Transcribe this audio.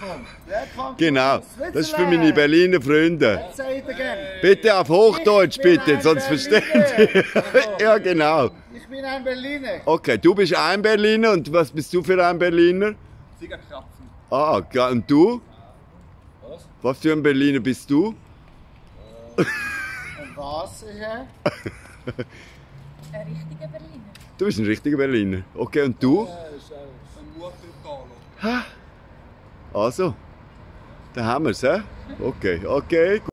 Genau, das ist für meine Berliner Freunde. Bitte auf Hochdeutsch, bitte, sonst versteht ihr. Ja, genau. Ich bin ein Berliner. Okay, du bist ein Berliner und was bist du für ein Berliner? Siegerkrapfen. Ah, und du? Was? Was für ein Berliner bist du? Und was ist er? Ein richtiger Berliner. Du bist ein richtiger Berliner. Okay, und du? Ein Murphy-Talo. Also, da haben wir es, hä? Okay, okay.